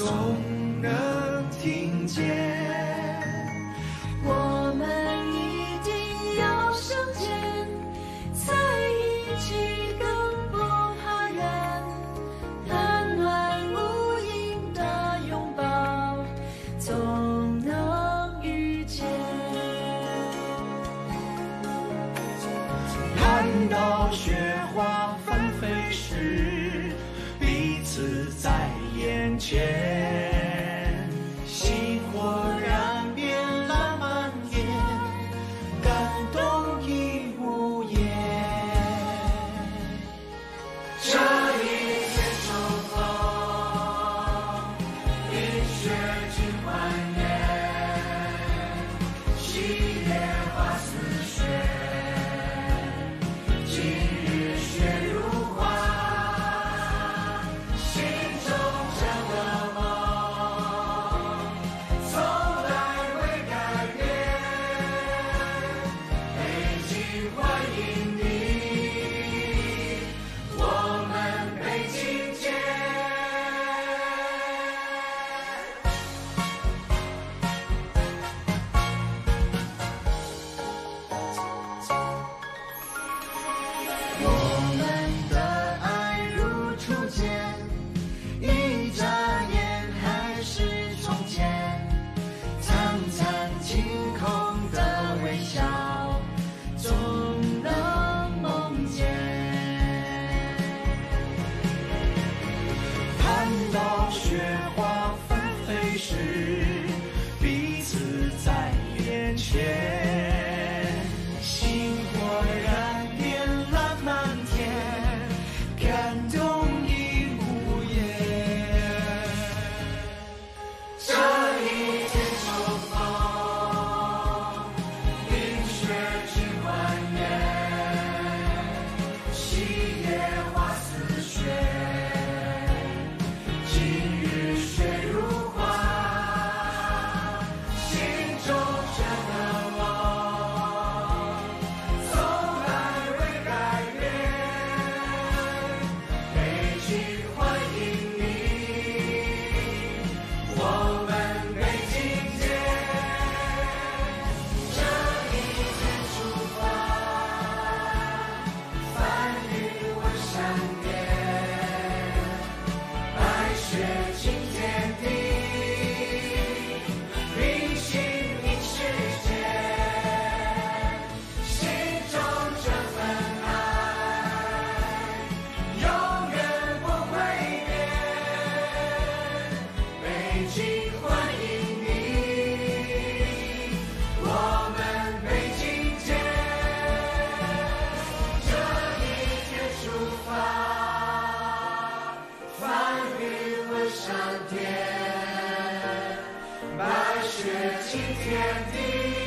总能听见。 我们一定要相见，在一起更不怕远，寒暖无垠的拥抱，总能遇见。 看到雪花纷飞时，彼此在眼前，心火燃遍了满眼，感动已无言。这一天重逢，冰雪尽还原，喜悦花似雪。今日雪如花，心中这个梦，从来未改变。北京欢迎你，我们北京见。我们的爱如初见，一眨眼还是从前，灿灿晴空的微笑，总能梦见。看到雪花纷飞时，彼此在眼前，心火燃遍了满天，感动已无言。这一天重逢，冰雪尽还原，喜悦花似雪。今日雪如花，心中这个梦，从来未改变。北京欢迎你，我们北京见。这一天出发，翻云问山巅，白雪晴天地，明星映世界，心中这份爱永远不会变。北京欢迎你，我们北京见。这一天出发，翻云问山巅，白雪晴天地。